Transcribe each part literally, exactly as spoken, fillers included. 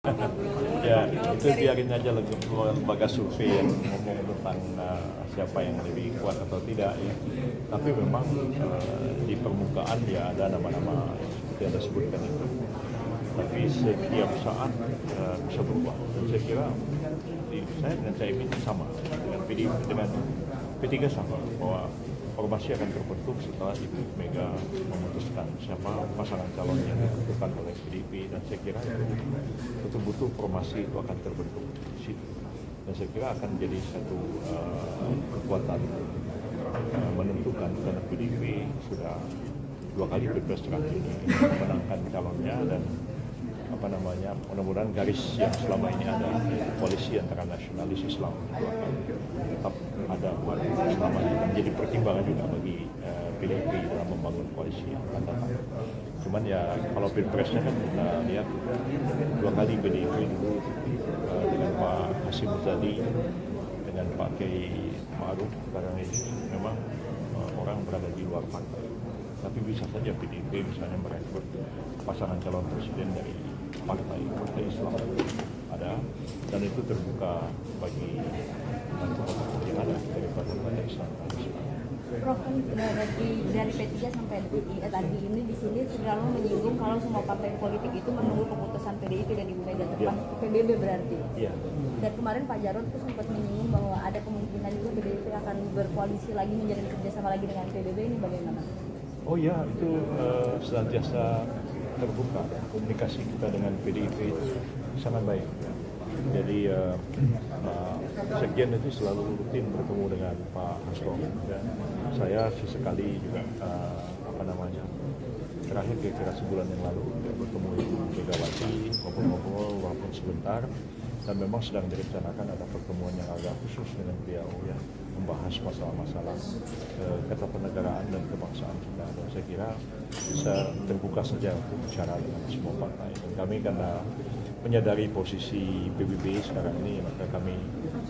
Pak Prabowo. Ya, Kalau itu dari biarin aja lembaga survei yang ngomong tentang uh, siapa yang lebih kuat atau tidak ya. Tapi memang uh, di permukaan ya ada nama-nama yang seperti Anda sebutkan itu. Tapi setiap saat uh, bisa berubah. Dan saya kira di, saya dengan Caimin sama dengan P D I, dengan P tiga sama bahwa formasi akan terbentuk setelah Ibu Mega memutuskan siapa pasangan calon yang ditentukan oleh P D I P, dan saya kira itu betul-betul formasi itu akan terbentuk di situ, dan saya kira akan jadi satu uh, kekuatan uh, menentukan karena P D I P sudah dua kali pilpres terakhir ini memenangkan calonnya, dan apa namanya, mudah-mudahan garis yang selama ini ada koalisi antara nasionalis Islam itu akan tetap ada buat selama ini, menjadi pertimbangan juga bagi uh, P D I P dalam membangun koalisi yang akan datang. Cuman ya kalau pilpresnya kan kita lihat dua kali P D I P dulu uh, dengan Pak Hasyim Muzadi, dengan Pak Kiai Ma'ruf sekarang ini memang uh, orang berada di luar partai. Tapi bisa saja P D I P misalnya merekrut pasangan calon presiden dari partai partai Islam ada, dan itu terbuka bagi tokoh-tokoh yang ada dari partai-partai Islam. Prof, kan dari dari P tiga sampai eh, tadi ini di sini selalu menyinggung kalau semua partai politik itu menunggu keputusan P D I P dan Ibu Mega depan Ya. P B B berarti. Iya. Dan kemarin Pak Jarod itu sempat menyinggung bahwa ada kemungkinan itu P D I P akan berkoalisi lagi, menjalin kerjasama lagi dengan P B B, ini bagaimana? Oh ya, itu uh, senantiasa terbuka. Komunikasi kita dengan P D I P itu sangat baik. Jadi uh, uh, Sekjen itu selalu rutin bertemu dengan Pak Hasto. Dan saya sesekali juga uh, apa namanya terakhir kira-kira sebulan yang lalu bertemu Ibu Megawati, ngobrol-ngobrol walaupun sebentar. Dan memang sedang direncanakan ada pertemuan yang agak khusus dengan beliau ya, membahas masalah-masalah eh, ketatanegaraan dan kebangsaan kita. Dan saya kira bisa terbuka saja untuk bicara dengan semua partai. Dan kami karena menyadari posisi P B B sekarang ini, maka kami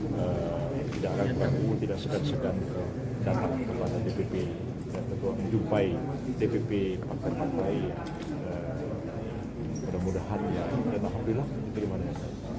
eh, tidak ragu-ragu, tidak segan-segan ke datang kepada D P P dan tentu menjumpai D P P partai-partai yang eh, mudah-mudahan ya, dan alhamdulillah diterima dengan baik.